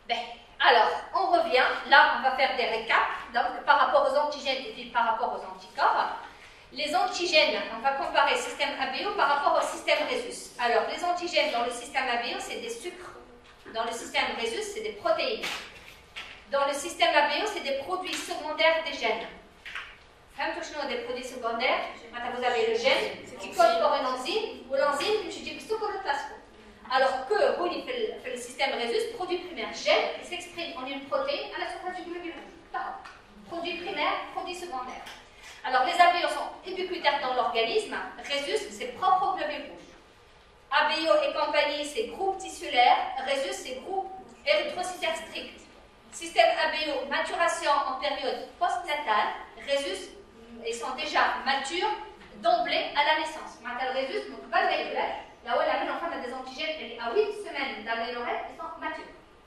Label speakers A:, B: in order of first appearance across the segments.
A: Ben, alors, on revient. Là, on va faire des récaps. Donc, par rapport aux antigènes et puis par rapport aux anticorps. Les antigènes, on va comparer le système ABO par rapport au système Rhésus. Alors, les antigènes dans le système ABO, c'est des sucres. Dans le système Rhésus, c'est des protéines. Dans le système ABO, c'est des produits secondaires des gènes. Vous des produits secondaires. Maintenant, vous avez le gène qui code pour une enzyme, ou l'enzyme qui dit que c'est le plasma. Alors que le système Rhésus, produit primaire, gène qui s'exprime en une protéine à la surface du globule rouge. Produit primaire, produit secondaire. Alors, les ABO sont ubiquitaires dans l'organisme. Rhésus, c'est propre au globule rouge. ABO et compagnie, c'est groupe tissulaire. Rhésus, c'est groupe érythrocytaire strict. Système ABO, maturation en période postnatale. Rhésus, ils sont déjà matures d'emblée à la naissance. Maintenant, le Rhésus, donc pas de là où l'enfant a des antigènes, à 8 semaines d'aménorrhée, ils sont matures.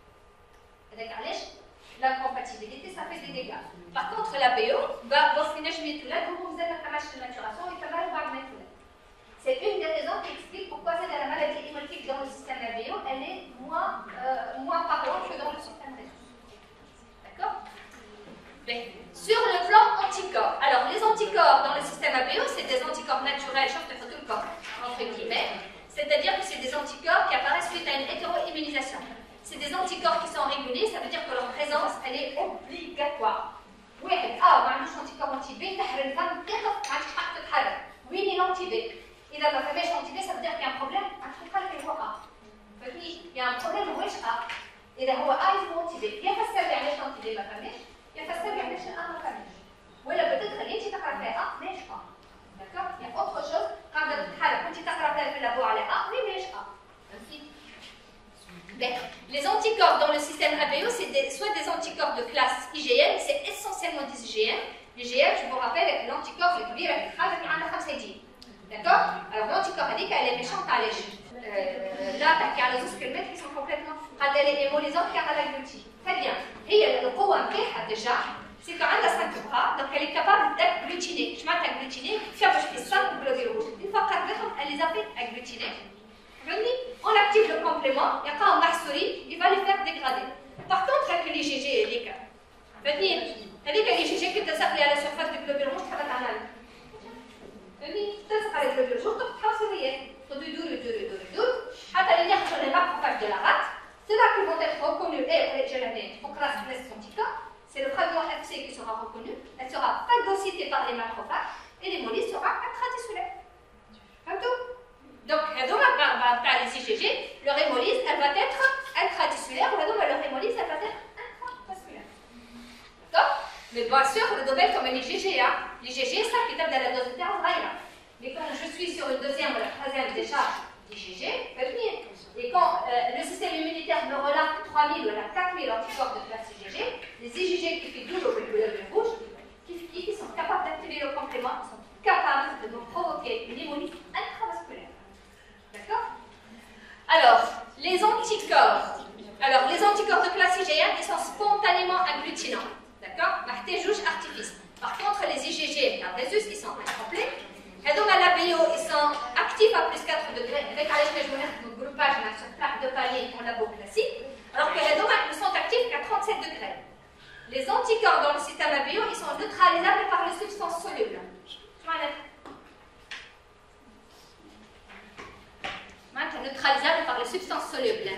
A: L'incompatibilité, ça fait des dégâts. Par contre, l'ABO, c'est une des raisons qui explique pourquoi c'est la maladie hémolytique dans le système ABO, elle est moins parlante que dans le système Rhésus. D'accord? Sur le plan anticorps, alors les anticorps dans le système ABO, c'est des anticorps naturels, sauf que tout le corps, entre guillemets, c'est-à-dire que c'est des anticorps qui apparaissent suite à une hétéroimmunisation. C'est des anticorps qui sont réguliers, ça veut dire que leur présence, elle est obligatoire. Oui, ما عندوش anticorps anti-B, تحرر الفم تقف ما عندكش حق تتحرك. Oui, il est anti-B. إذا ما فماش anti-B, ça veut dire qu'il y a un problème, ما عندكش حق اللي هو A. فهمتني؟ il y a un problème هوش A. إذا هو A يسمى anti-B. يفسر لي علاش anti-B ما فماش، يفسر لي علاش A ما فماش. ولا peut-être اللي أنت تقرا فيها A ماهيش A. D'accord? Il y a autre chose, قاعدة تتحرك وأنت تقرا فيها في اللابو على A, mais ماهيش A. Les anticorps dans le système ABO, c'est soit des anticorps de classe IgM, c'est essentiellement des IgM. L'IgM, je vous rappelle, l'anticorps le plus rapide, d'accord? Alors l'anticorps elle est méchante à l'âge. Là, il y a les osculmètres qui sont complètement. Elle est hémolysante car elle a glutine. Très bien. Et le pouvoir déjà, c'est quand même la 5 bras, donc elle est capable d'agglutiner. Je m'attends à agglutiner, je fais 5 globules rouges. Une fois qu'elle les a fait agglutiner, on active le complément, il y a quand un souris, il va les faire dégrader. Par contre, avec l'IgG et les cas, l'IgG qui est assemblé à la surface du globule rouge, ça va t'en تلصق على الجلوبول rouge, donc transféré. حتى اللي يحصل les macrophages de la rate, c'est là qu'ils vont être reconnus. Et je l'avais, c'est le fragment FC qui sera reconnu, elle sera phagocytée par les macrophages et l'hémolyse sera intratisculaire. Comme tout. Donc, les IgG, leur hémolyse, elle va être intratisculaire, ou leur hémolyse, elle va être intravasculaire. D'accord? Mais bien sûr, le domaine comme un IgG, l'IgG, ça qui tape dans la dose de terre, mais quand je suis sur une deuxième ou la troisième décharge d'IgG, et quand le système immunitaire me relate 3000 ou 4000 anticorps de classe IgG, les IgG qui figurent au globule rouge, qui sont capables d'activer le complément, sont capables de nous provoquer une hémolyse intravasculaire. D'accord? Alors, les anticorps. Alors, les anticorps de classe IgM, ils sont spontanément agglutinants. D'accord? Artifice. Par contre, les IgG, la Rhésus, ils sont incomplets. Et donc, à l'ABO, ils sont actifs à plus 4 degrés. Avec le groupage sur plaque de palier en labo classique. Alors que les domaines ne sont actifs qu'à 37 degrés. Les anticorps dans le système ABO, ils sont neutralisables par les substances solubles. Neutralisable par les substances solubles.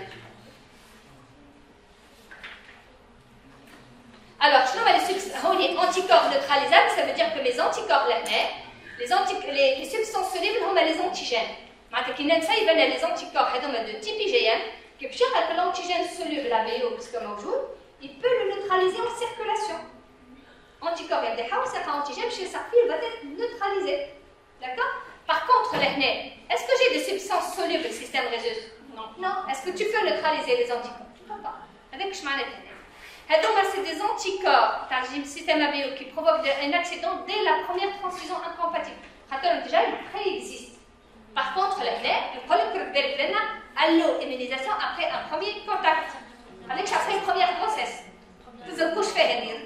A: Alors, les anticorps neutralisables, ça veut dire que les anticorps les substances solubles sont les antigènes. Les anticorps de type IgM, qui est l'antigène soluble, l'ABO, il peut le neutraliser en circulation. Anticorps, il y a des antigènes, chez sa fille, il va être neutralisé. D'accord? Par contre, est-ce que j'ai des substances solubles au système Rhésus? Non. Est-ce que tu peux neutraliser les anticorps? Tu ne peux pas. Avec ce c'est des anticorps dans le système ABO qui provoquent un accident dès la première transfusion incompatible. Déjà, ils préexistent. Par contre, le problème que vous avez, l'immunisation après un premier contact. Avec après une première grossesse. Vous avez couché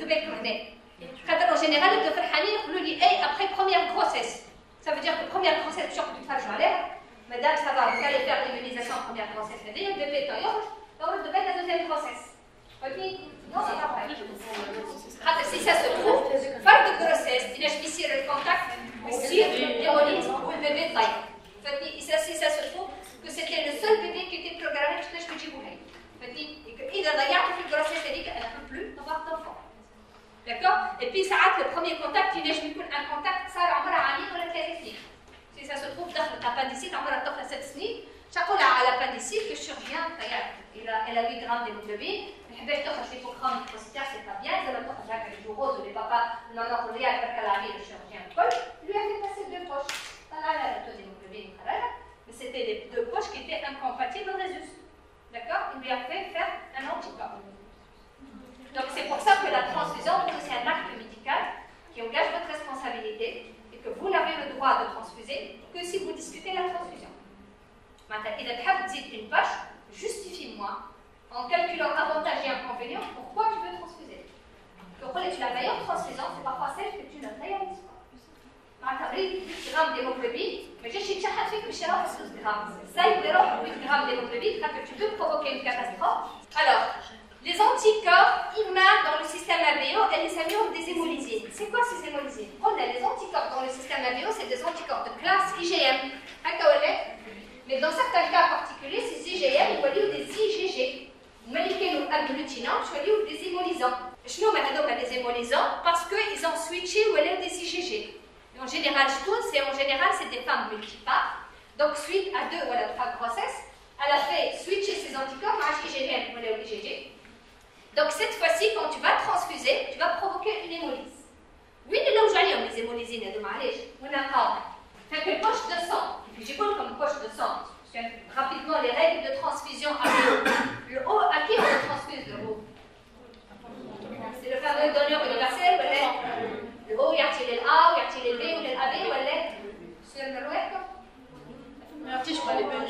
A: en général, le docteur après première grossesse. Ça veut dire que première grossesse, je suis en train de faire madame, ça va, vous allez faire l'immunisation en première grossesse. Le bébé est en la deuxième grossesse. Non, c'est pas vrai. Si ça se trouve, fin de grossesse, il y a le contact aussi hémolyse ou le bébé taille. Si ça se trouve que c'était le seul bébé qui était programmé pour que je vous dise. إذا ضيعت في الجروسيس هذيك أنا ne peux plus avoir d'enfant. D'accord? Et puis ساعات le premier contact ينجم يكون un contact صار عمرها عامين ولا 3 سنين. Si ça se trouve دخلت appendicite عمرها طفلة 6 سنين، شقولها على appendicite que chirurgien elle a 8 grammes d'hémoglobine، ما حباش تاخذ في فوقهم البروستات سي با بيان، زعما تاخذ هكا لي جوغوز ولي بابا نونو ريال برك العبيد الشيرurgien الكل، lui a fait passer 2 poches، طلع لها le taux d'hémoglobine خرجها، mais c'était les 2 poches qui étaient incompatibles au résus. D'accord? Il lui a fait faire un anticorps. Donc c'est pour ça que la transfusion, c'est un acte médical qui engage votre responsabilité et que vous n'avez le droit de transfuser que si vous discutez la transfusion. Maintenant, il a dit une poche, justifie-moi, en calculant avantages et inconvénients, pourquoi tu veux transfuser. Pourquoi la meilleure transfusion, c'est parfois celle que tu ne réalises pas. معناتها 8 grammes d'hémoglobine, mais je suis تشحن فيك باش يروح 12 grammes. Ça il يروح 8 grammes d'hémoglobine, car tu peux provoquer une catastrophe. Alors, les anticorps humains dans le système ABO, elles s'améliorent des hémolysines. C'est quoi ces hémolysines? On a les anticorps dans le système ABO, c'est des anticorps de classe IgM. Mais dans certains cas particuliers, ces IgM sont des IgG. Molécules agglutinantes sont des hémolisants. Je nomme des hémolisants parce qu'ils ont switché ou des IgG. En général, c'est des femmes multipares. Donc, suite à 2 ou 3 grossesses, elle a fait switcher ses anticorps à IgM ou IgG. Donc, cette fois-ci, quand tu vas transfuser, tu vas provoquer une hémolyse. Oui, les hémolysines, on a fait une poche de sang. Je dis comme poche de sang. Rapidement, les règles de transfusion à l'eau. Le haut, à qui on transfuse le haut? C'est le fameux donneur universel, le haut, il y a le A, ou il y a le B, ou le AB, ou le sur le rouet.
B: ما يعطيش بالي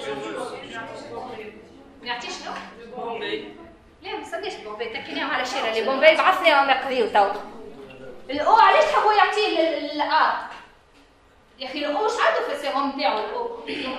A: ما يعطيش شنو؟
B: البومبي
A: لا ما نصدقش البومبي تكيناهم على شيره اللي بومبي بعثناهم يقضيو تو الاو علاش حبوا يعطيه الا يا اخي الاو اش عنده في السيروم تاعو الاو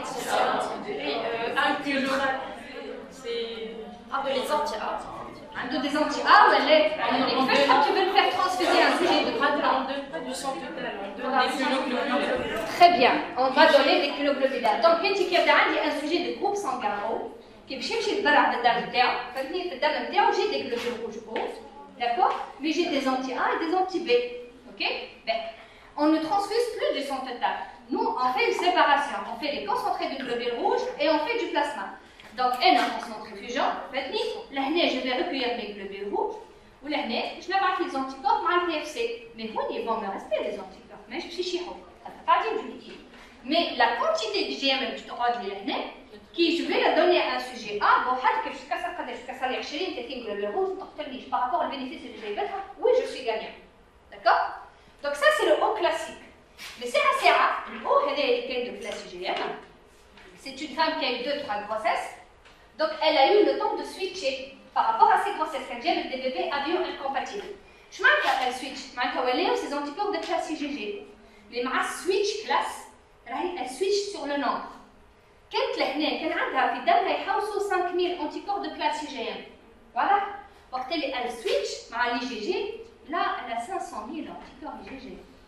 A: عنده دي زونتي ا ولا كيفاش تحب tu veux le faire transfuser un sujet de
B: du sang total des globulines.
A: Très bien, on va donner des globulines. Donc انت كيبدا عندي un sujet de groupe sanguin qui باش يمشي يتبرع بالدم نتاعو، فهمتني في الدم نتاعو j'ai des globules rouges hauts, d'accord? Mais j'ai des anti-A et des anti-B. OK? Ben, on ne transfuse plus du sang total. Nous, on fait une séparation. On fait les concentrés de globules rouges et on fait du plasma. Donc, on centrifugeant, là, je vais recueillir mes globules rouges, ou là, je vais mettre les anticorps avec le TFC. Mais ils vont me rester les anticorps. Mais je suis chichou. Ça ne fait pas dire du liquide. Mais la quantité d'IgM que je te redis qui je vais la donner à un sujet A, bon, jusqu'à ça, jusqu'à ça, les 20 globules rouges, par rapport au bénéfice que j'ai eu, oui, je suis gagnant. D'accord? Donc, ça, c'est le haut classique. Mais c'est assez rare. Le haut, c'est de classe IgM. C'est une femme qui a eu 2-3 grossesses. Donc, elle a eu le temps de switcher par rapport à ses grossesses. Elle a des bébés avions incompatibles. Je m'arrête à elle switch. Elle a ses anticorps de classe IgG. Les maras switch classe, elle switch sur le nombre. Quand elle a fait 5000 anticorps de classe IgM. Voilà. Quand elle switch à l'IgG, là, elle a 500 000 anticorps IgG.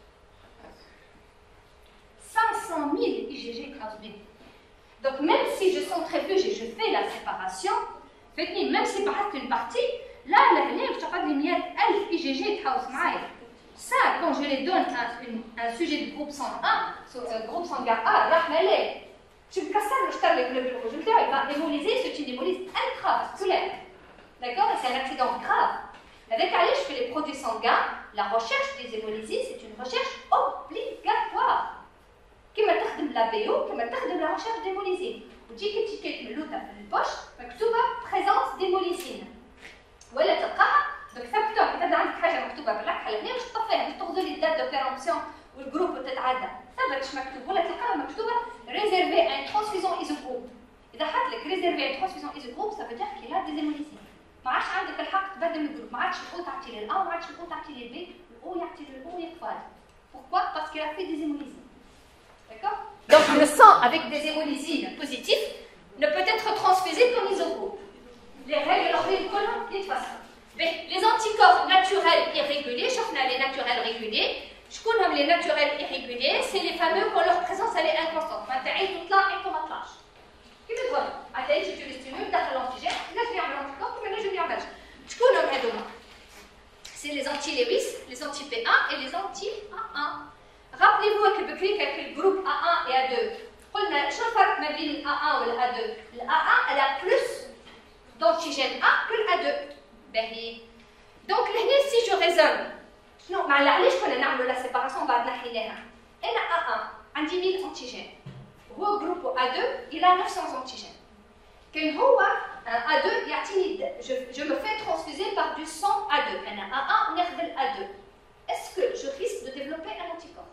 A: 500 000 IgG transmis. Donc, même si je centrifuge et je fais la séparation, même si je une partie, là, je te parle de 100 000 IgG ça, quand je les donne à un sujet de groupe sanguin, groupe sanguin A, je me casse le globule rouge, il va hémolyser, c'est une hémolyse intravasculaire. D'accord? C'est un accident grave. Avec allez, je fais les produits sanguins, la recherche des hémolysies, c'est une recherche obligatoire. كما تخدم لابيو كما تخدم لا ريشيرش ديموليزين وتجيك التيكيت من اللوطه في البوش مكتوبه بريزونس ديموليزين ولا تلقاها دونك ثبتوها كي تبدا عندك حاجه مكتوبه باللحه لهنا باش تطفيها باش تاخذوا لي الدات دو بيرامبسيون والجروب تتعدى ثبتش مكتوب ولا تلقاها مكتوبه ريزيرفي ان ترانسفيزون ايزوغروب اذا حط لك ريزيرفي ان ترانسفيزون ايزوغروب ça veut dire qu'il a des hémolysines ما عادش عندك الحق تبدل الجروب ما عادش الاو تعطي للA ما عادش الاو تعطي للB الاو يعطي للO يقفل pourquoi parce qu'il a fait des hémolysines. D'accord? Donc le sang avec des hémolysines positives ne peut être transfusé qu'en isogroupe. Les règles leur disent de toute façon. Les anticorps naturels irréguliers, les naturels réguliers, je connais les naturels irréguliers, c'est les fameux quand leur présence elle est inconstante. C'est les anti-Lewis, les anti-P1 et les anti-A1. Rappelez-vous que le groupe A1 et A2. قلنا شو الفرق ما بين A1 et A2 A1 elle a plus d'antigène A que l'A2 باهي donc si je raisonne شنو مع علاش كنا نعملوا لا سيباراسيون بعد نحيناها انا A1 عندي 1000 antigènes هو جروب A2 il a 900 antigènes كان هو A2 يعطيني je me fais transfuser par du sang A2 انا A1 وناخذ A2 est-ce que je risque de développer un anticorps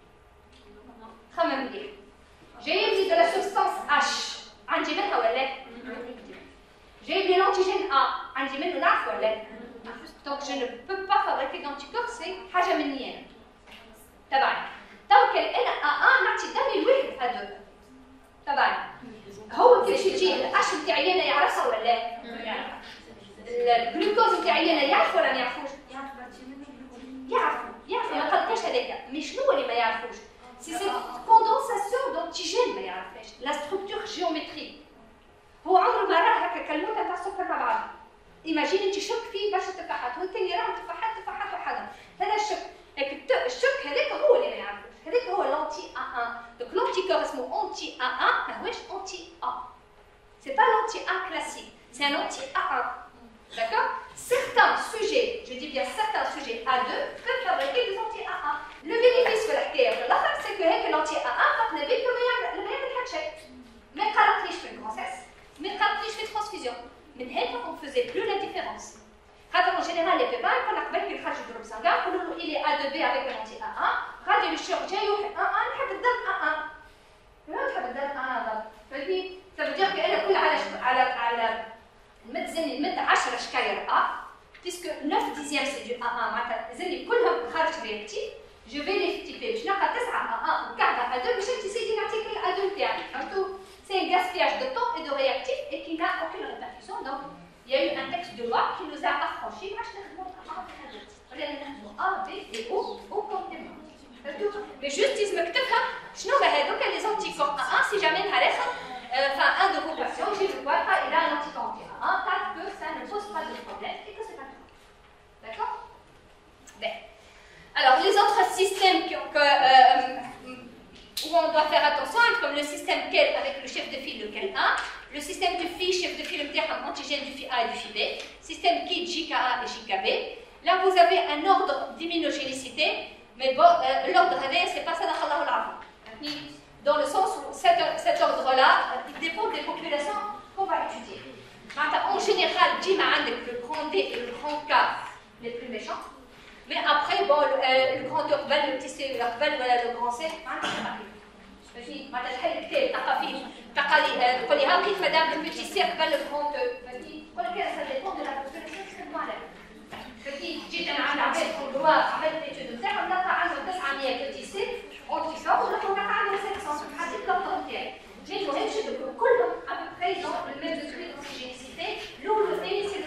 A: خمم مليح j'ai de la substance H عندي منها ولا j'ai l'antigène A عندي منه نعرف ولا donc je ne peux pas fabriquer d'anticorps c'est حاجه مني انا تبعي donc انا A1 نعطي دمي واحد A2 تبعي هو كيفاش يجي الأش نتاعي انا يعرفها ولا الجلوكوز نتاعي انا يعرف ولا ما يعرفوش يعرف ما قلتش هذاك مي شنو اللي ما يعرفوش c'est cette condensation d'antigènes ما يعرفهاش la structure géométrique هو عمره ما راه هكا كالموتة تاع السكر مع بعض ايماجين انت شك فيه برشا تفاحات والثاني راه تفاحات وحدهم هذا الشك الشك هذاك هو اللي ما يعرفوش هذاك هو l'anti A1 donc l'anticorps اسمه anti A1 ماهوش anti A c'est pas l'anti A classique c'est un anti A1 d'accord certains sujets je dis bien certains sujets A2 peuvent fabriquer des anti A1 le bénéfice de la حكايه في الاخر c'est que هيك l'anti A1 فرقنا بين ما يعمل حتى شيء ما قالتليش في الجروسيس ما قالتليش في الترانسفيزيون من هيك on faisait plus la différence خاطر en général les pépins كنا قبل كي نخرجوا جروب سانغان نقولوا له il est A2B avec un anti A1 غادي للشيرجيان يوحي A1 نحب الدم A1 ما نحب الدم A1 فهمتي ça veut dire que انا كل على المد زني المد 10 شكاير A puisque 9 dixièmes c'est du A1 معناتها زني كلهم خارج رياكتيف je vais les typer باش نلقى 9 A1 وكعبه A2 باش انت سيدي نعطيك A2 تاعك فهمتوا c'est un gaspillage de temps et de réactifs et qui n'a aucune répercussion donc il y a eu un texte de loi qui nous a affranchis باش نخدموا ولا نخدموا A B et O au complément mais juste لازم تفهم شنو هذوك les anticorps A1 si jamais نهار اخر enfin un de vos patients j'ai vu quoi il a un anticorps A1 tant que ça ne pose pas de problème et que c'est pas grave d'accord ben alors les autres systèmes où on doit faire attention, comme le système KEL avec le chef de file, le KEL1, le système de phi, chef de file, antigène du phi A et du phi B, système KIT, JKA et JKB. Là, vous avez un ordre d'immunogénicité, mais bon, l'ordre, c'est pas ça dans le sens où cet ordre-là, il dépend des populations qu'on va étudier. En général, Jima a le grand D et le grand K, les plus méchants. Mais après, bon, le grand urbain, le petit C, l'urbain, voilà, le grand C, ماشي ما تحل كثير تلقى فيه تقولي ها كيف مدام البيتي سي قبل الكونت فهمتي كل كذا سا ديبون دو لا بوبولاسيون تخدموا عليها فهمتي جيت انا عند عباد كونتوا عملت ايتود نتاعهم نلقى عندهم 900 بيتي سي اونتي كور ونلقى عندهم 500 حسب الكونت نتاعي جيت وهيك شدوا كلهم ابري دون الميم دو سويت دونسيجينيسيتي الاول والثاني سي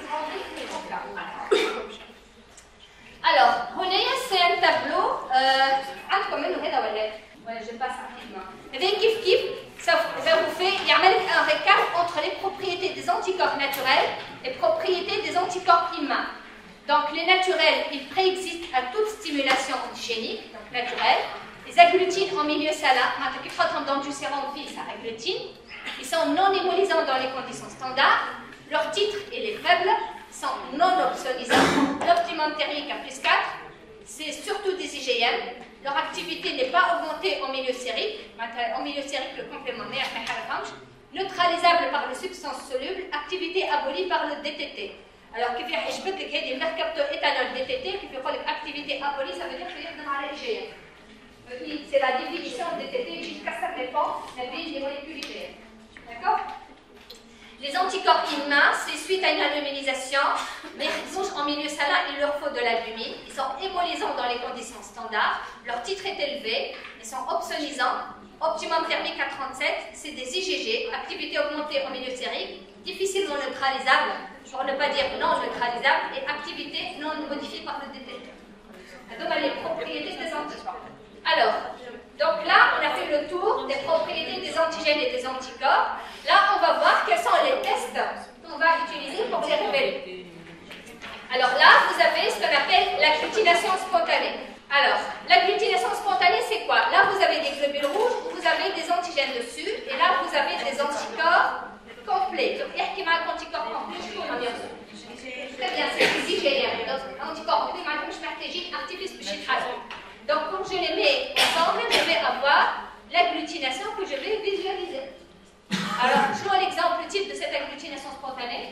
A: alors هنايا سي ان تابلو عندكم منه هذا ولا Ouais, je passe rapidement. Avec Kif, ça vous fait un récap entre les propriétés des anticorps naturels et les propriétés des anticorps humains. Donc, les naturels, ils préexistent à toute stimulation antigénique, donc naturelle. Ils agglutinent en milieu salin. Maintenant, dans du sérum vie, ça agglutine. Ils sont non hémolisants dans les conditions standards. Leur titre, il est faible. Ils sont non opsonisants. L'optimum thermique à plus 4. C'est surtout des IgM. Leur activité n'est pas augmentée en milieu sérique. En milieu sérique, le complémentaire, neutralisable par les substances solubles, activité abolie par le DTT. Alors, qui fait que mercapto éthanol DTT, qui fait activité abolie, ça veut dire qu'il y a dans l'IgM. C'est la définition de DTT qui casse les ponts, les molécules IgM. D'accord? Les anticorps humains, c'est suite à une albuminisation, mais en milieu salin, il leur faut de l'albumine. Ils sont hémolisants dans les conditions standards. Leur titre est élevé. Ils sont opsonisants. Optimum thermique à 37, c'est des IgG, activité augmentée en milieu sérique, difficilement neutralisable pour ne pas dire non neutralisable, et activité non modifiée par le détecteur. Donc, les propriétés des anticorps. Alors, donc là, on a fait le tour des propriétés des antigènes et des anticorps. Là, on va voir quels sont les tests qu'on va utiliser pour les révéler. Alors là, vous avez ce qu'on appelle l'agglutination spontanée. Alors, l'agglutination spontanée, c'est quoi? Là, vous avez des globules rouges, vous avez des antigènes dessus, et là, vous avez des anticorps complets. Donc, il y a un anticorps complet, très bien, c'est IgM. Donc, anticorps complet, je vais artifice donc, quand je les mets ensemble, je vais avoir l'agglutination que je vais visualiser. Alors, jouons l'exemple type de cette agglutination spontanée.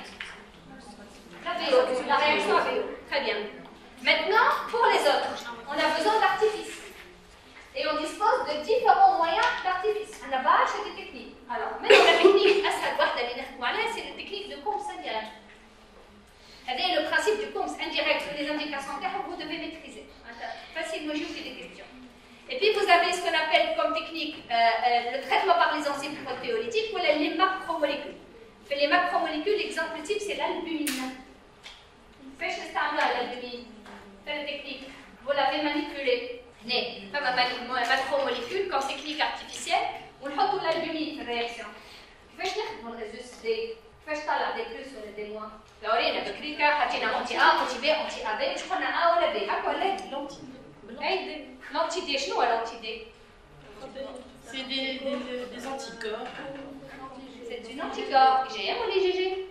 A: La réaction ABO. Très bien. Maintenant, pour les autres, on a besoin d'artifice. Et on dispose de différents moyens d'artifice. On a bâche des techniques. Alors, même la technique, c'est la technique de Combs indirect. C'est le principe du Combs indirect sur les indications claires que vous devez maîtriser. Facile, moi, je vous fais des questions. Et puis, vous avez ce qu'on appelle comme technique le traitement par les enzymes protéolytiques ou les macromolécules. Les macromolécules, l'exemple type, c'est l'albumine. Faites ce stade-là, l'albumine. C'est la technique. Vous l'avez manipulée. Pas ma macromolécule comme technique artificielle. On met l'albumine dans la réaction. Faites le résultat. Faites des plus ou des moins. La orine, la crica, hatina anti-A, anti-B, anti-AB. Je crois qu'on a A ou la D. À quoi l'aide? L'anti-D, je vois l'anti-D.
B: C'est des anticorps.
A: C'est une anticorps. IgM ou l'IgG?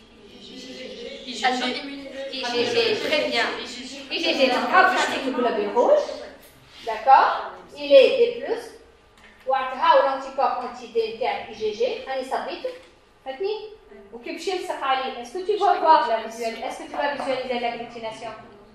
A: IgG, très bien. IgG, donc c'est le globule rouge. D'accord? Il est D+. Ou l'anticorps anti-D IgG. On s'habite. Fatni? Est-ce que tu vas voir la visuelle? Est-ce que tu vas visualiser l'agglutination?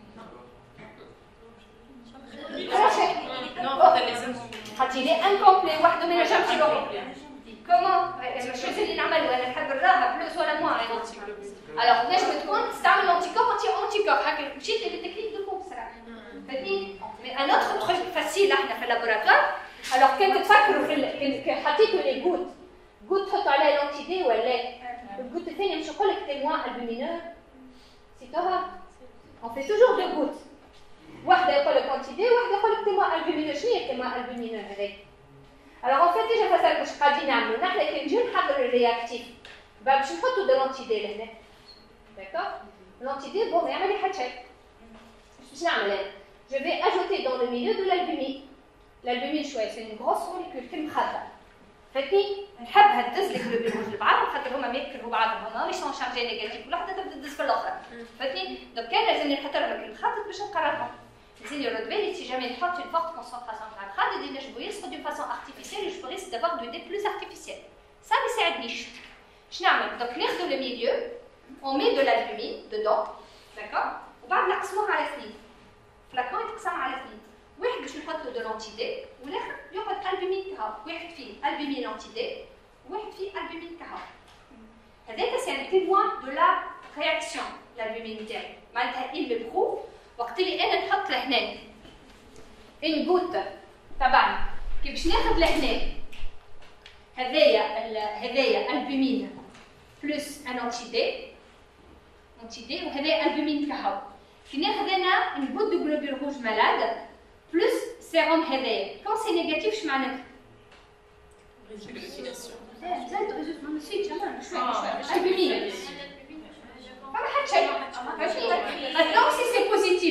B: Non,
A: il est incomplet. Comment? Je vais essayer de faire plus ou moins. Alors, je vais te montrer c'est un anticorps anti-anticorps. C'est les techniques de Combs. Mais un autre truc facile, là, dans le laboratoire. Alors, quand tu fais que les gouttes تحطوا عليها l'anti D ou الجoutte الثانية مش نقول لك témoin albumineux سيتوها on fait toujours deux gouttes واحدة يقول لك anti D واحدة يقول لك témoin albumineux شنو هي témoin albumineux هذاك alors en fait déjà فسالك واش قاعدين نعملوا نحن كي نجي نحضر الرياكتيف باش نحطوا de l'anti D لهنا d'accord l'anti D bon ما يعمل لي حتى شيء باش نعمل انا je vais ajouter dans le milieu de l'albumine شويه c'est une grosse molécule كي مخدر فهمتني نحبها تدز لك الجلوبول لبعض خاطر هما ما يذكروا بعضهم مش شون شارجي نيجاتيف ولا حتى تبدا تدز في الاخرى فهمتني دونك كان لازمني نحط لهم الخط باش نقررهم لازمني يرد بالي سي جامي نحط une forte concentration تاع الخط اللي نجمو يسقط d'une façon artificielle et je risque d'avoir de D plus artificiel ça ما يساعدنيش شنو نعمل دونك ناخذ le milieu on met de l'albumine dedans d'accord وبعد نقسموها على اثنين فلاكون يتقسم على اثنين واحد باش نحط له de l'anti D والاخر يقعد البومين كهو واحد فيه البومين انتي دي وواحد فيه البومين كهو هذاك سي ان تيموان دو لا رياكسيون البومين تاعي معناتها il me prouve وقت اللي انا نحط لهنا ان جوت تبعنا كي باش ناخذ لهنا هذايا البومين بلس ان انتي دي وهذايا البومين كهو كي ناخذ انا ان جوت دو جلوبول روج مالاد plus sérum هذايا quand c'est négatif je معناتها زاد ما نسيتش انا شويه البومين ما حد شيء maintenant si c'est positif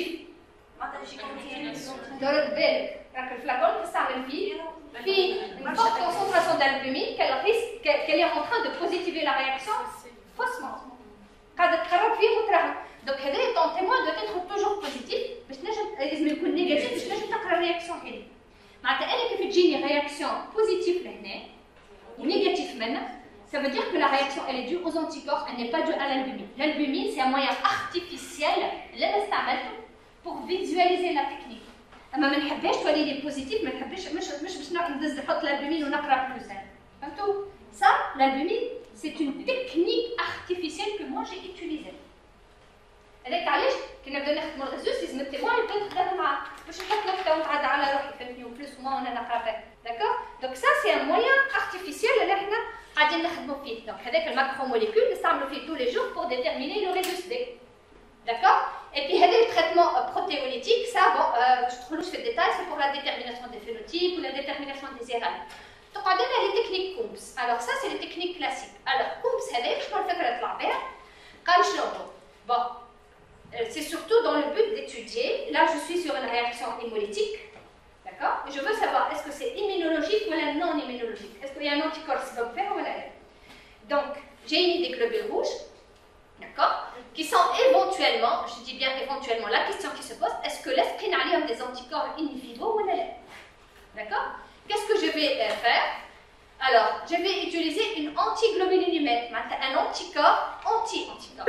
A: دور بالك راك الفلاكون تستعمل فيه une forte concentration d'albumine qu'elle est en train de positiver la réaction faussement قاعده تقرب فيه وتراها donc هذا ton témoin doit être toujours positif باش نجم لازم يكون نيجاتيف باش نجم تقرا الرياكسيون هذه معناتها انا كيف تجيني رياكسيون بوزيتيف لهنا ونيجاتيف منها ça veut dire que la réaction elle est due aux anticorps elle n'est pas due à l'albumine l'albumine c'est un moyen artificiel اللي انا استعملته pour visualiser la technique اما ما نحبهاش تولي لي بوزيتيف ما نحبش مش باش ندز نحط الالبومين ونقرا بلوس فهمتوا ça l'albumine c'est une technique artificielle que moi j'ai utilisée هذاك علاش كي نبدا نخدم الريزوس لازم التيموان يبدا نخدم معاه باش نحط نكته ونتعدى على روحي فهمتني وبلوس وما وانا نقرا فيه داكور دونك سا سي ان مويان ارتيفيسيال اللي احنا غادي نخدموا فيه. Donc هذاك الماكروموليكول نستعملوا فيه tous les jours pour déterminer le rhésus D. D'accord? Et puis le traitement protéolytique, ça, bon, je trouve que je fais le détail, c'est pour la détermination des phénotypes ou la détermination des érales. Donc on a les techniques Coombs. Alors ça, c'est les techniques classiques. Alors Coombs, je peux le faire avec l'arbère. Bon, c'est surtout dans le but d'étudier. Là, je suis sur une réaction hémolytique. D'accord? Et je veux savoir, est-ce que c'est immunologique ou non immunologique? Est-ce qu'il y a un anticorps qui va me faire ou non? Donc, j'ai mis des globules rouges, d'accord? Qui sont éventuellement, je dis bien éventuellement, la question qui se pose, est-ce que l'esprit a des anticorps in vivo ou non? D'accord? Qu'est-ce que je vais faire? Alors, je vais utiliser une antiglobuline humaine, un anticorps anti-anticorps.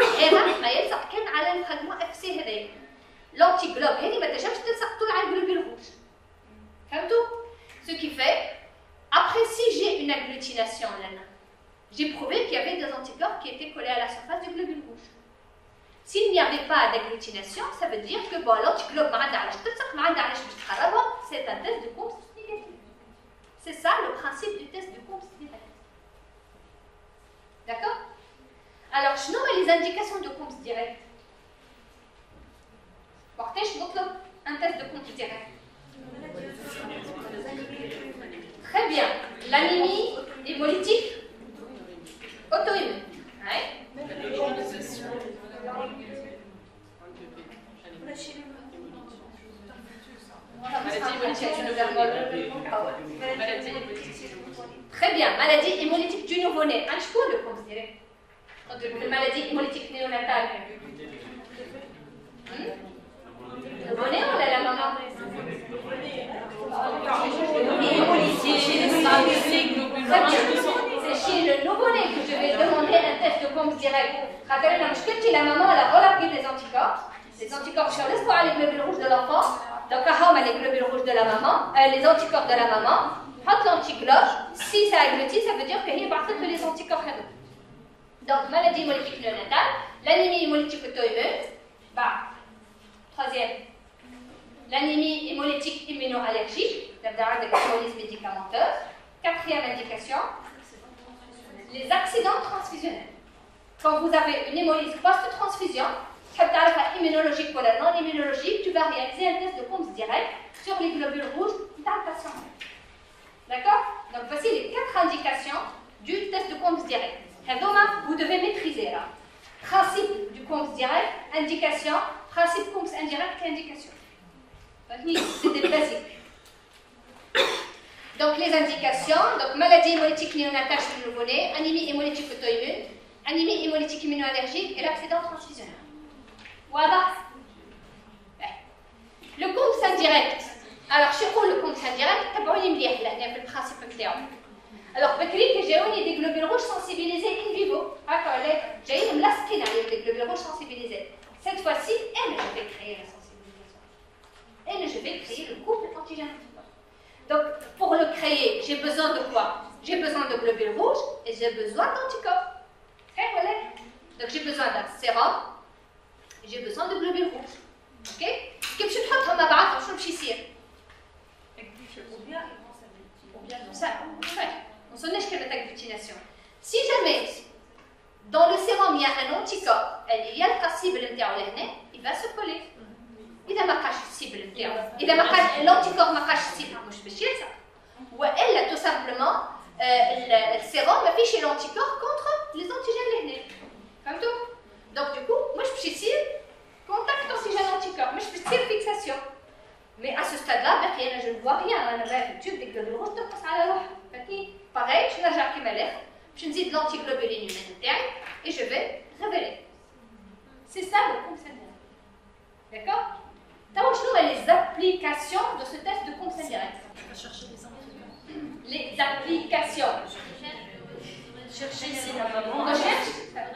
A: L'antiglobe, il va déjà le globule rouge. Ce qui fait, après si j'ai une agglutination, j'ai prouvé qu'il y avait des anticorps qui étaient collés à la surface du globule rouge. S'il n'y avait pas d'agglutination, ça veut dire que bon, l'antiglobe, c'est un test de Coombs négatif. C'est ça le principe du test de Coombs direct. D'accord? Alors, je nomme les indications de Coombs direct. Un test de Coombs direct. Très bien. L'anémie hémolytique auto-immune. Ouais. Très bien. Maladie hémolytique du nouveau-né. Un chou de Coombs direct. Maladie hémolytique néonatale. Le nouveau-né ou la maman? C'est chez le nouveau-né que je vais demander un test de Coombs direct. La maman elle a relargué des anticorps. Les anticorps sur l'espoir, les globules rouges de l'enfant. Donc, les globules rouges de la maman, les anticorps de la maman. Hot l'antiglobe. Si ça agglutit, ça veut dire qu'il y a partout les anticorps. Donc, maladie hémolytique néonatale, l'anémie hémolytique auto-immune. Troisième. L'anémie hémolytique immunoallergique, avec hémolyse médicamenteuse. Quatrième indication, les accidents transfusionnels. Quand vous avez une hémolyse post-transfusion, immunologique ou non immunologique, tu vas réaliser un test de Coombs direct sur les globules rouges d'un patient. D'accord? Donc voici les 4 indications du test de Coombs direct. Vous devez maîtriser là. Principe du Coombs direct, indication, principe Coombs indirect et indication. C'est des basiques. Donc les indications, donc maladie hémolytique néonatale chez le nouveau-né, anémie hémolytique auto-immune, anémie hémolytique immunoallergique et l'accident transfusionnel. Voilà. Le Coombs indirect. Alors, je sais le Coombs indirect, c'est le principe clé. Alors, Bekri, que j'ai des globules rouges sensibilisés in vivo. J'ai une lasquine avec des globules rouges sensibilisés. Cette fois-ci, je vais créer la sensibilisation. Je vais créer le couple antigène-anticorps. Donc, pour le créer, j'ai besoin de quoi? J'ai besoin de globules rouges et j'ai besoin d'anticorps. Donc, j'ai besoin d'un sérum. J'ai besoin de globules rouges. Ok? Qu'est-ce que je prends ma barre? Je vais ici. Ça, on s'en est jusqu'à l'agglutination. Si jamais dans le sérum il y a un anticorps, il y a le cible il va se coller. Il n'a pas cible. Il n'a pas l'anticorps n'a pas cible. Moi je fais chier ça. Ou elle tout simplement le sérum affiche l'anticorps contre les antigènes. Comme tout. Donc du coup, moi je fais chier contact oxygène-anticorps, mais je fais tirer fixation. Mais à ce stade-là, je ne vois rien. Je vais le tube des globules rouges, je passe à la roue. Pareil, je vais faire je me dis de l'antiglobuline humaine et je vais révéler. C'est ça le Coombs indirect. D'accord? T'as les applications de ce test de Coombs indirect. Les applications.
B: Chercher ici la maman.
A: Recherche.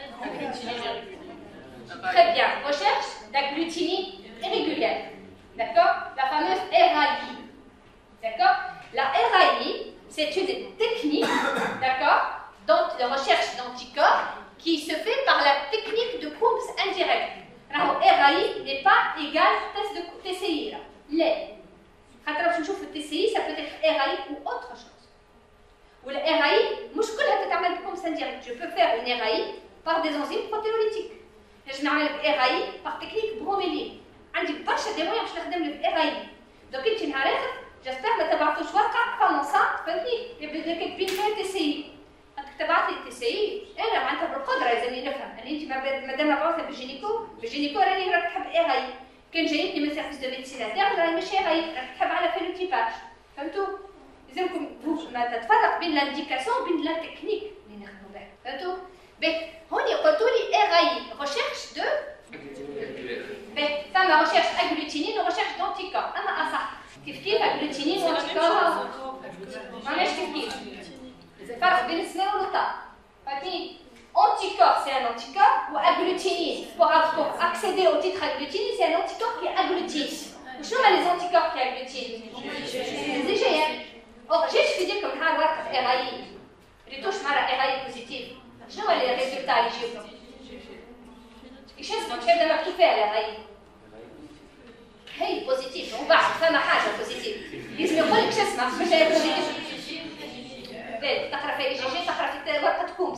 A: Très bien. Recherche d'agglutinine irrégulière. D'accord? La fameuse RAI. D'accord? La RAI, c'est une technique, d'accord, de recherche d'anticorps qui se fait par la technique de Coombs indirect. Alors, RAI n'est pas égal test de TCI. Les. Quand je trouve TCI, ça peut être RAI ou autre chose. ou la RAI مش كلها تتعمل comme ça direct. Je peux faire une RAI par des enzymes protéolytiques. Je نعمل RAI par technique bromélienne. عندي برشا دي مويان باش نخدم لك RAI. Donc انت نهار اخر j'espère ما تبعثوش ورقه pendant ça فهمتني يبدا لك بين فيها تسي. تبعث لي تسي انا معناتها بالقدره لازمني نفهم ان انت مادام مبعوثه بالجينيكو راني راك تحب RAI. كان جايتني من سيرفيس دو ميديسين انترن راهي ماشي RAI راك تحب على فينوتيباج. فهمتوا؟ لازمكم ما تتفرق بين لانديكاسيون وبين لا تكنيك اللي نخدموا بها. فهمتوا؟ باهي هوني قلتوا لي RAI ريشيرش دو باهي ثم ريشيرش اغلوتينين وريشيرش دونتيكور. اما اصح كيف اغلوتينين وانتيكور معناش كيف الفرق بين السنان والطا. فهمتني؟ Anticorps, c'est un anticorps, ou agglutinine. Pour accéder au titre agglutinine, c'est un anticorps qui agglutine. Où sont les anticorps qui agglutinent? Les IgM. Or, j'ai dit comme ça, RAI. Les touches mal à RAI positive. Où sont les résultats IgM? Qu'est-ce qu'on fait de tout faire, RAI? هي بوزيتيف ومن بعد فما حاجه بوزيتيف لازم يقول لك شو اسمها مش هي بوزيتيف تقرا في IgG تقرا في ورقه كومس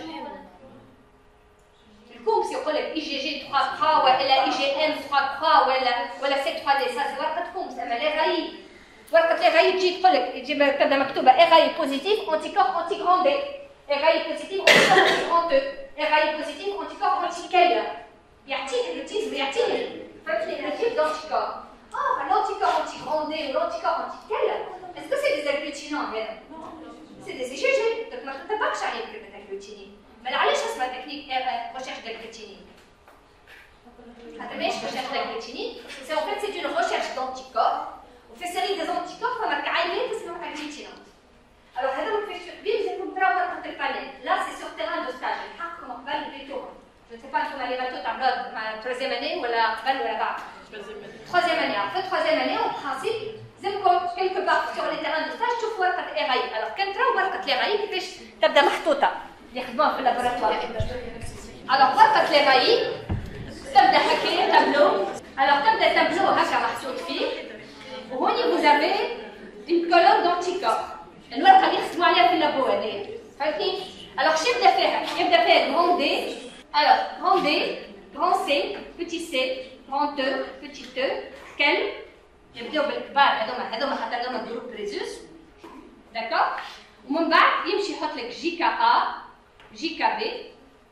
A: الكومس يقول لك IgG 3 3 ولا IgM 3 3 ولا C 3 دي سا سي ورقه كومس. اما لي غاي ورقه لي غاي تجي تقول لك يجي كذا مكتوبه غاي بوزيتيف انتيكور انتي غران دي غاي بوزيتيف انتيكور انتي غران دو غاي بوزيتيف انتيكور انتي كيل يعطيك التيزم يعطيك فهمتني le type d'anticorps. Ah, l'anticorps anti-grandé ou l'anticorps anti-quel, est-ce que c'est des agglutinants? C'est des IgG. Donc, ما تتبعش عليهم كلمة agglutinine. Mais علاش اسمها تكنيك recherche d'agglutinine؟ خاطر ماهيش recherche d'agglutinine، c'est en fait c'est une recherche d'anticorps. وفي série des anticorps فما كعينات اسمهم agglutinantes. Alors هذا ما فيش بيه لازمكم تراو ورقة البانيل. Là c'est sur terrain de stage. نحقكم قبل البيتور. Je ne sais pas si vous allez تعملوها مع troisième année ولا قبل ولا بعد. Troisième année. En fait, troisième année, en principe, quelque part sur les terrains de stage, tu vois ورقة RAI. Alors, quand tu as ورقة RAI, كيفاش تبدا محطوطة يخدموها في اللابوراتوار. Alors, ورقة RAI تبدا هكايا تابلو. Alors, تبدا تابلو هكا محطوط فيه. وهوني vous avez une colonne d'anticorps. الورقة اللي يخدموا عليها في اللابو هذه. فهمتني؟ Alors, شو يبدا فيها؟ يبدا فيها grand D. Alors, grand D, grand C, petit C, grand E, petit E, quel يبداو بالكبار هذوما خاطر هذوما جروب ريزوس داكور. ومن بعد يمشي يحط لك جي كا ا جي كا بي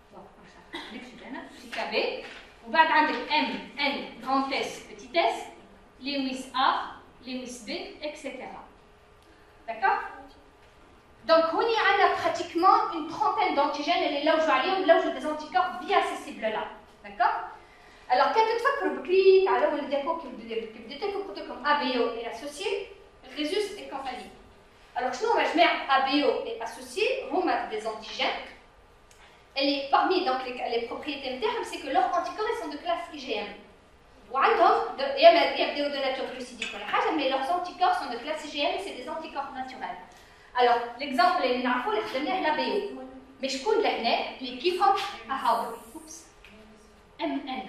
A: جي كا بي وبعد عندك ام ان grand اس petit اس ليميس ا ليميس بي اكسيتيرا داكور. Donc هوني عندنا pratiquement une trentaine d'antigènes اللي نلوجوا عليهم نلوجوا des anticorps bien accessibles là d'accord. Alors, quand tu te fais بكري تعالوا للديكو كي بديت لكم قلت لكم ABO et associé, Rhésus et compagnie. Alors, شنو هما جماعة ABO et associé هما des antigènes. Et parmi donc les propriétés نتاعهم c'est que leurs anticorps ils sont de classe IgM. وعندهم يبداو de nature glucidique ولا حاجة mais leurs anticorps sont de classe IgM et c'est des anticorps naturels. Alors, l'exemple اللي نعرفوه اللي خدمناه l'ABO. mais شكون لهنا اللي كيفهم أهاو. MN.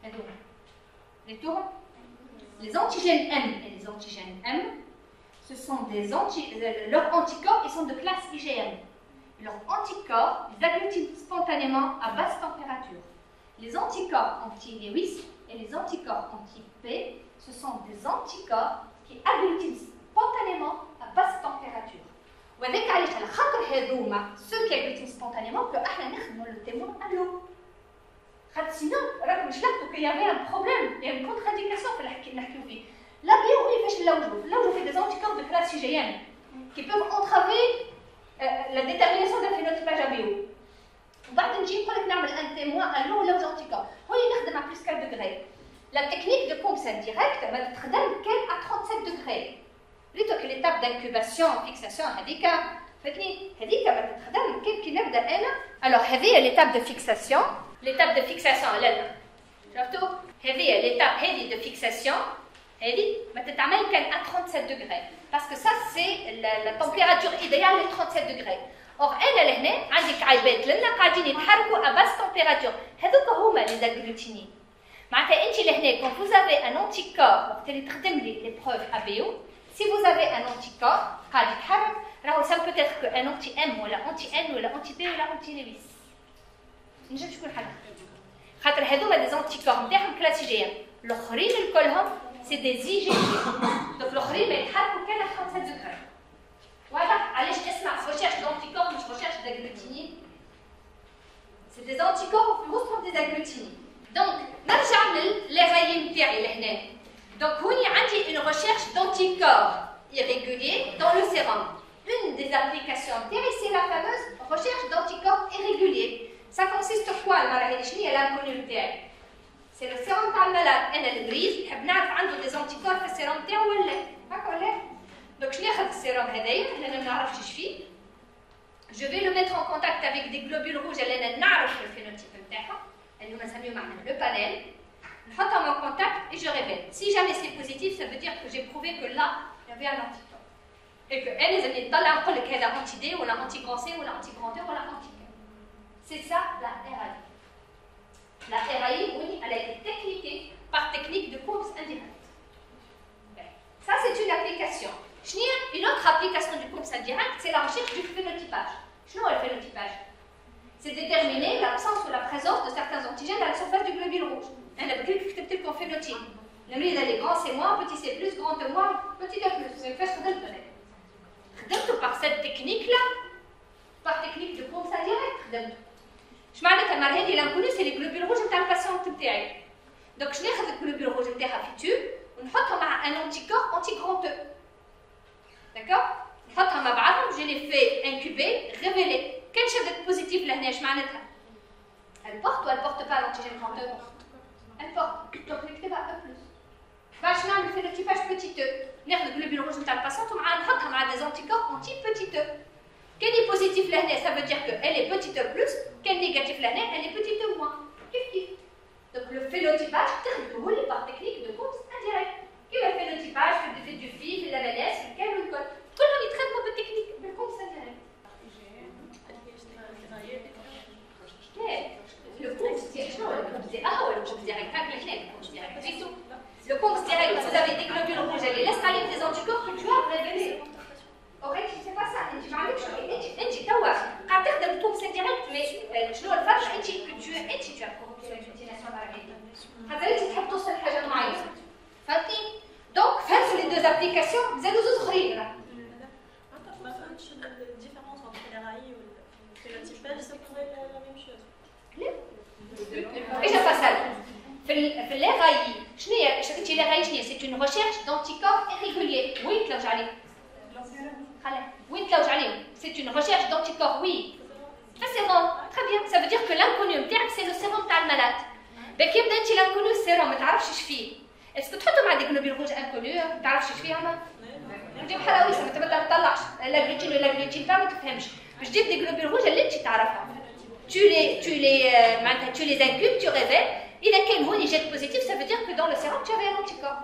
A: Les antigènes M et les antigènes M, ce sont leurs anticorps, ils sont de classe IgM. Leurs anticorps, ils agglutinent spontanément à basse température. Les anticorps anti-Lewis et les anticorps anti-P, ce sont des anticorps qui agglutinent spontanément à basse température. وهذاك علاش على خاطر هذوما ceux qui agglutinent spontanément que احنا نخدموا le témoin à l'eau. Sinon, راكم شلقتوا qu'il y avait un problème, il y a une contre-indication في اللي نحكيو فيه. لا بيو كيفاش نلوجوا في des anticorps de classe IgM qui peuvent entraver la détermination d'un phénotypage ABO. وبعد نجي نقول لك نعمل un témoin à l'eau ولا aux anticorps. هوني نخدم à plus 4 degrés. La technique de Combs indirect ما تتخدم كان à 37 degrés. ريتو que l'étape d'incubation, fixation هذيك فهمتني هذيك ما تتخدم كي نبدا انا. Alors هذه l'étape de fixation. L'étape de fixation, شفتوا؟ هذه l'étape هذه de fixation هذه ما تتعمل كان à 37 degrés parce que ça c'est la température idéale est 37 degrés. Or أنا لهنا عندك عيبات لنا قاعدين يتحركوا à basse température. هذوك هما les agglutinines. معناتها أنت لهنا quand vous avez un anticorps وقت اللي تخدم لي l'épreuve ABO, si vous avez un anticorps قاعد يتحرك راهو ça peut être un anti M ولا anti N ولا anti B ولا anti Lewis. نجم تكون حاجه خاطر هذوما دي زونتيكور نتاعهم كلاسيجيان الاخرين الكلهم سي دي زي جي دونك الاخرين ما يتحركوا كان 5 دوغري واضح علاش اسمع ريشيرش دونتيكور مش ريشيرش داغلوتينين سي دي زونتيكور في وسطهم دي داغلوتينين دونك نرجع للي رايين نتاعي لهنا دونك هوني عندي اون ريشيرش دونتيكور irrégulier dans le sérum. Une des applications c'est la fameuse recherche d'anticorps irréguliers. Ça consiste en quoi le l'inconnu نتاعي C'est le sérum تاع الملاد انا الجريز نحب نعرف عنده des anticorps في السيروم تاعو ولا هكا ولا دونك شنو ناخذ السيروم هذايا انا ما نعرفش ايش فيه Je vais le mettre en contact avec des globules rouges اللي انا نعرف الفينوتيب نتاعها اللي هما نسميو معنا le panel نحطهم en contact et je répète si jamais c'est positif ça veut dire que j'ai prouvé que là il y avait un anticorps et que elle les نطلع نقول لك هذا anti D ولا anti grand C ولا anti grand E ولا anti K. C'est ça la RAI. La RAI, oui, elle a été techniquée par technique de Coombs indirect. Ça c'est une application. Une autre application du Coombs indirect, c'est la recherche du phénotypage. Qu'est-ce que le phénotypage? C'est déterminer l'absence ou la présence de certains antigènes à la surface du globule rouge. On a كتبت لكم phénotype. Le mille est grand c'est moins, petit c'est plus, grand c'est moins, petit c'est plus. Vous avez fait ce que vous خدمتوا par cette technique là par technique de Coombs indirect خدمتوا اش معناتها المره هذه لانكوني سي لي جلوبول روج نتاع الباسيونت نتاعي دونك شنو ناخذ الجلوبول روج نتاعها في تيوب ونحطها مع ان انتيكور انتي غران او داكور نحطها مع بعضهم جو لي في انكوبي ريفيلي كان شدت بوزيتيف لهنا اش معناتها البورت ولا البورت با لانتيجين غران او البورت دونك نكتبها او بلس باش نعمل فينوتيباج بوتيت او ناخذ الجلوبول روج نتاع الباسيونت نحطها مع دي انتيكور انتي بوتيت او Quand il est positif l'année, ça veut dire qu'elle est petite plus. Quand il est négatif l'année, elle est petite moins. Kif. Donc le phénotypage, c'est par technique de Coombs indirect. Quel est le phénotypage? C'est du fil, de la MLS, lequel ou le code. Tout le monde est très de technique de Coombs indirect. Le Coombs direct, le Coombs direct, pas le Coombs direct. C'est tout. Le Coombs direct, vous avez des globules rouges, elle laisse aller des anticorps que tu as révélés. اوكي سي با سا انت ما عندكش انت توا قاعد تخدم كومس ديريكت مي شنو الفرق انت تو كومبيناسيون ماركتينغ خاطر انت تحب توصل لحاجه معينه فهمتي دونك فهمتوا لي دوز ابليكاسيون زادوا زوج اخرين
C: ما فهمتش الديفيرونس entre les RAI والفينوتيباج ça pourrait être la même chose
A: لا ايش فصل في لي راي شنو هي انت لي راي شنو هي سي اون ريشيرش دونتيكور irrégulier وين تلوج عليه Oui, c'est une recherche d'anticorps, oui. Un sérum, très bien. Ça veut dire que l'inconnu, c'est le sérum de malade. Mais quand tu as l'inconnu, le sérum, tu ne sais pas ce qu'il fait. Est-ce que tu as des globules rouges inconnus, tu ne sais pas ce qu'il fait? Je dis pas oui, ça ne te lâche. La glutine ou la glutine pas, tu ne sais pas. Je dis des globules rouges, tu sais. Tu les incubes, tu révèles. Il a quel mot, il jette positif, ça veut dire que dans le sérum, tu avais un anticorps.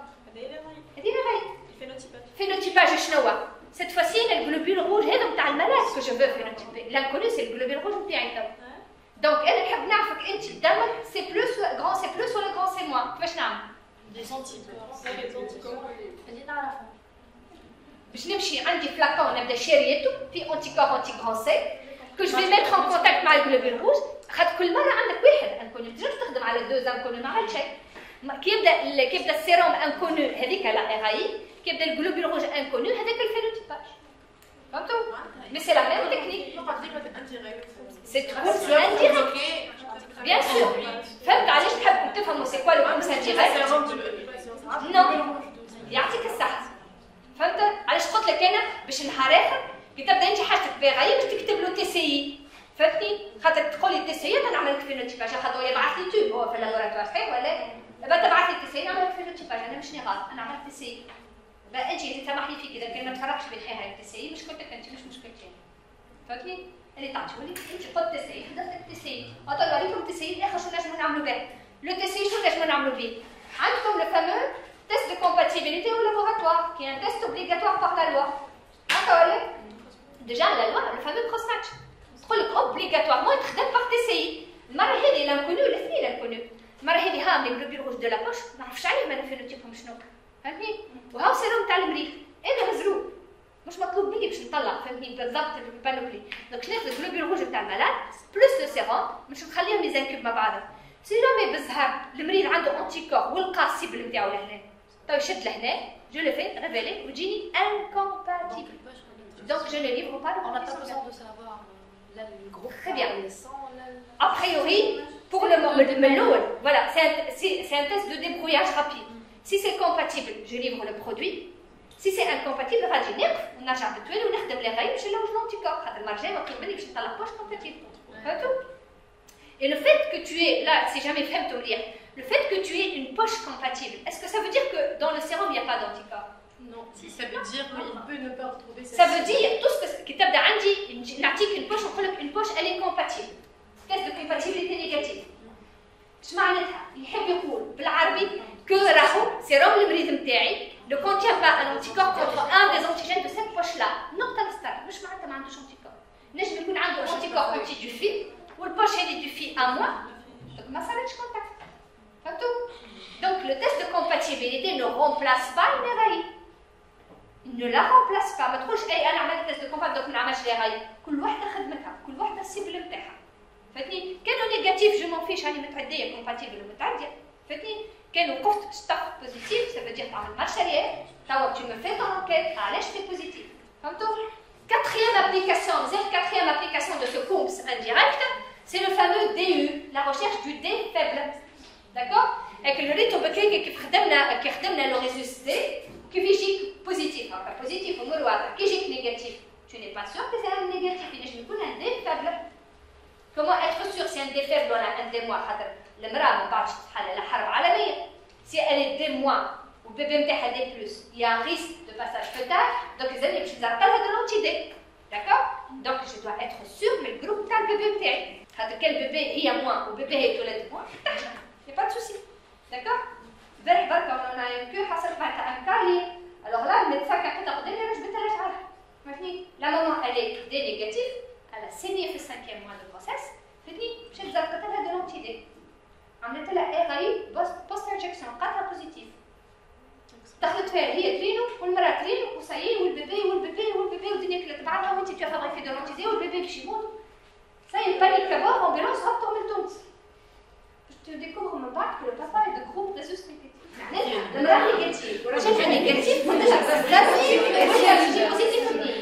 A: Phénotypage, je sais pas. Cette fois-ci, le globule rouge est donc le malade que je veux phénotyper. L'inconnu, c'est le globule rouge نتاعي. Donc, elle نحب نعرفك انت دمك سي بلس grand c'est plus ولا grand c'est moins. كيفاش نعمل؟
C: des anticorps اللي نعرفهم.
A: باش نمشي عندي فلاكون نبدا شاريته في انتيكور انتي grand C que je vais mettre en contact مع الجلوبول روج خاطر كل مره عندك واحد انكونو تنجم تخدم على دوز انكونو ما عملت شيء. كي يبدا السيروم انكونو هذيك لا RAI qui est le globule rouge inconnu avec le phénotypage. Mais c'est la même technique. C'est Coombs indirect. Bien sûr. فهمت علاش تحبوا تفهموا c'est quoi le Coombs indirect? Non. يعطيك الصحة. فهمت علاش قلت لك انا باش نهار اخر كي تبدا انت حاجتك بغايه باش تكتب له TCI. فهمتني؟ خاطر تقول لي TCI نعمل لك فينوتيباج خاطر يبعث لي توب هو في اللابوراتوار صحيح ولا؟ دابا تبعث لي TCI نعمل لك فينوتيباج انا مش غلط انا عملت TCI. بقى انت تسامح لي فيك اذا كان ما تفرقش في الحياه التسعي مشكلتك انت مش مشكلتي فهمتني اللي تعطيوني انت قلت تسعي حدثت التسعي اطلع لكم التسعي الاخر شو نجموا نعملوا به لو تسعي شو نجموا نعملوا به عندكم لو فامو تيست دو كومباتيبيليتي او لابوراتوار كي ان تيست اوبليغاتوار بار لا لوا هكا ولا ديجا لا لوا لو فامو كروس ماتش تقول لك اوبليغاتوارمون تخدم بار تسعي المره هذه لانكونو ولا اثنين لانكونو المره هذه ها لي جلوبول روج دو لا بوش ما نعرفش عليهم انا فينوتيبهم شنو فهمتني؟ وهاو سيروم تاع المريخ انا مزروب مش مطلوب مني باش نطلع فهمتني بالضبط البانوبلي. دونك ناخذ الجلوبول روج نتاع المالاد بلس لو سيروم باش نخليهم يزنكب مع بعضهم. سي جامي بالزهر المريض عنده انتي كور ولقى السيبل نتاعو لهنا تو يشد لهنا جو لو في ريفيلي وتجيني انكومباتيبل. دونك جو ne livre pas le
B: On n'a pas besoin de savoir là, le groupe.
A: Très bien.
B: A
A: A priori, pour le moment, voilà, c'est un test de débrouillage rapide. Si c'est compatible, je livre le produit. Si c'est incompatible, غادي نقف ونرجع بالتوالي ونخدم لي غايب باش نلوج لونتيكور خاطر المرجع مطلوب مني باش نطلع بوش compatible. فهمتوا؟ Et le fait que tu aies, là, si jamais فهمتوا مليح, le fait que tu aies une poche compatible, est-ce que ça veut dire que dans le sérum il n'y a pas d'anticorps?
B: Non, si ça veut dire qu'il peut ne pas retrouver cette.
A: Ça veut dire tout ce que كتبدا عندي نعطيك une poche ونقول لك une poche elle est compatible. Test de compatibilité négative. اش معناتها؟ يحب يقول بالعربي que راهو سيروم المريض نتاعي ne contient pas un anticorps contre un des antigènes de cette poche là. نقطة الستار مش معناتها ما عندوش anticorps. نجم يكون عنده anticorps anti du fil والبوش هذه du fil à moi. Donc ما صارتش contact. فهمتوا؟ Donc le test de compatibilité ne remplace pas une RAI. Il ne la remplace pas. ما تقولش اي انا عملت تيست دو كومباتيبل دوك ما نعملش لي راي. كل وحده خدمتها، كل وحده السيبل نتاعها. فهمتني؟ كانوا نيجاتيف جو مون فيش راني متعديه كومباتيبل ومتعديه. فهمتني؟ كانوا قفت ستاف بوزيتيف سا فو دير تعمل مارش اريير. توا tu me fais ton enquête علاش تي بوزيتيف. فهمتوا؟ Quatrième application de ce COMS indirect, c'est le fameux DU, la recherche du D faible. D'accord? Avec le rythme qui خدمنا le résultat qui يجيك positif, enfin positif ou qui يجيك négatif. Tu n'es pas sûr que c'est un négatif, il y a un D faible. Comment être sûr si un D faible ولا un D moins خاطر المرأة ما بعدش تتحلل حرب عالمية. Si elle est D moins ou bébé نتاعها D plus, il y a un risque de passage fœtal, donc les amis باش نزرقها لها de l'anti-D. D'accord? Donc je dois être sûr mais le groupe تاع البيبي نتاعي. خاطر quel bébé هي moins ou bébé هي تولد moins, il n'y a pas de souci. D'accord? البارح بركة وانا يمكن حصلت معناتها ان كارلي. Alors là, le médecin qui a fait قدامي انا جبت لها شعرها. فهمتني؟ La maman elle est D négative, elle a saigné في 5e mois de grossesse. فهمتني؟ مشيت زرقت لها de l'anti-D. عملت لها RAI post injection قالتها بوزيتيف. دخلت فيها هي ترينو والمراه ترينو وسايي والبيبي والدنيا كلها تبعها وانت tu as fabriqué de l'anti-D والبيبي باش يموت. سايي panique d'abord ambulance هبطوا من تونس. Je découvre من بعد que le papa est de groupe rhésus négatif. المراه نيجاتيف والراجل نيجاتيف قلت لها بس لازم تجي بوزيتيف منين؟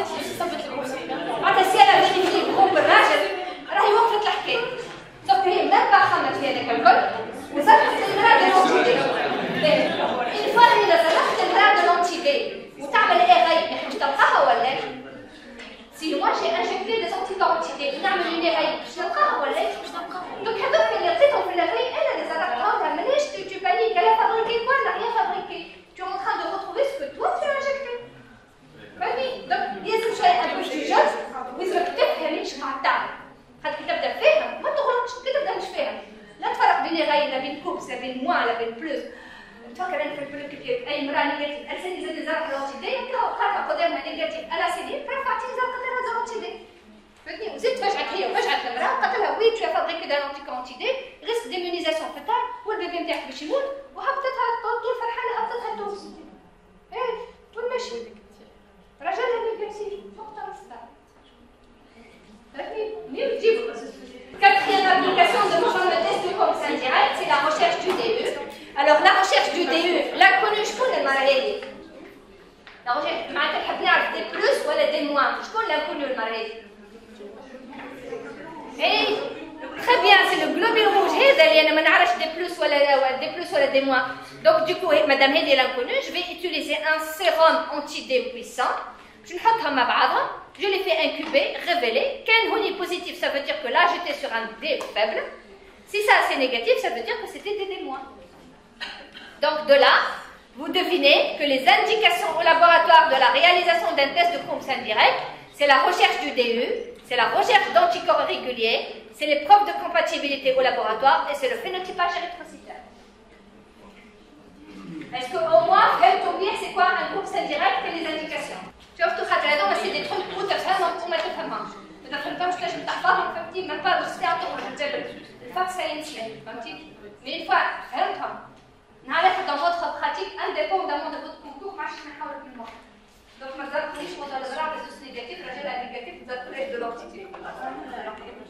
A: معناتها سي انا باش نجي جروب الراجل راهي وقفت الحكايه. سوف هي ما خمت في هذاك الكل وزرقت المراه بالانتي une fois اللي زرقت المراه بالانتي وتعمل ايه غايب باش تلقاها ولا سي moi j'ai injecté des anticorps anti-D نعمل اللي غايب باش نلقاها ولا باش نلقاها. دونك هذوك اللي عطيتهم في الغايب انا اللي زرقتها مانيش tu paniques elle a fabriqué quoi elle n'a rien fabriqué. Tu es en train de retrouver ce que toi tu as injecté. فهمتني؟ دونك لازم شويه ان بو جوج لازمك تفهمي اش قاعد تعمل. خاطر كي تبدا فاهم ما تغلطش كي تبدا مش فاهم. لا تفرق بين الغايب لا بين كوبس لا بين موان لا بين بلوس. تفكر انا في البلوك كيف اي مراه نيجاتيف السني زاد زرق لونتي-D خاطر قدامها نيجاتيف الا سيدي رفعتي زرقت لها لونتي-D. فهمتني؟ وزيد فجعت هي وفجعت المراه وقالت لها وي tu as fabriqué d'un anti-D risque d'immunisation fœtale والبيبي نتاعك باش يموت وهبطتها طول فرحانه هبطتها تونس. ايه طول ماشي رجلها نيجاتيف نقطه الصفر. فهمتني؟ مين تجيبوا Quatrième application de mon test de COMS indirect, c'est la recherche du DE. Alors la recherche du DE, la connue, شكون المرة هذه؟ La recherche معناتها نحب نعرف دي بلوس ولا دي موان، شكون لا كونو المرة هذه؟ اي très bien, c'est le globule rouge هذا اللي أنا ما نعرفش دي بلوس ولا دي موان. Donc du coup, madame هذه l'inconnue, je vais utiliser un sérum anti-D puissant. Je نحطها مع بعضها. Je l'ai fait incuber, révéler. Quand on est positif, ça veut dire que là j'étais sur un D faible. Si ça c'est négatif, ça veut dire que c'était des D moins. Donc de là, vous devinez que les indications au laboratoire de la réalisation d'un test de COMS indirect, c'est la recherche du DE, c'est la recherche d'anticorps réguliers, c'est les preuves de compatibilité au laboratoire et c'est le phénotypage érythrocytaire. Est-ce qu'au moins, c'est quoi un COMS indirect et les indications? شفتوا خاطر هذوما سي دي تروك بو تفهمهم وما تفهمهمش. ما تفهمهمش تنجم تحفظهم فهمتي ما با درستيها تخرج الجبل. الفاك سا ينسلك فهمتي؟ مي فوا فهمتهم. نعرف dans votre pratique indépendamment de votre concours ما عادش نحاول بالمخ. Donc, ما تزرقونيش مثلا زرع بس نيجاتيف رجال نيجاتيف تزرق de l'entité.